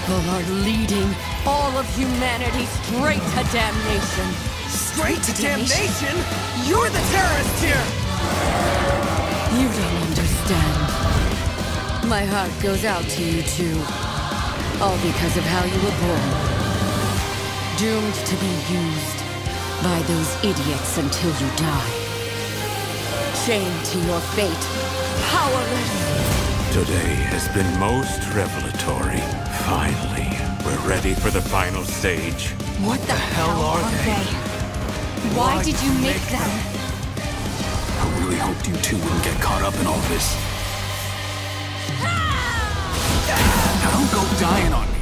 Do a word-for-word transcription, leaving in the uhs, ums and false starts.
people are leading all of humanity straight to damnation. Straight to damnation? You're the terrorist here! You don't understand. My heart goes out to you too. All because of how you were born. Doomed to be used by those idiots until you die. Chained to your fate. Powerless. Today has been most revelatory. Finally, we're ready for the final stage. What the hell are they? Why did you make them? I really hoped you two wouldn't get caught up in all this. Now don't go dying on me.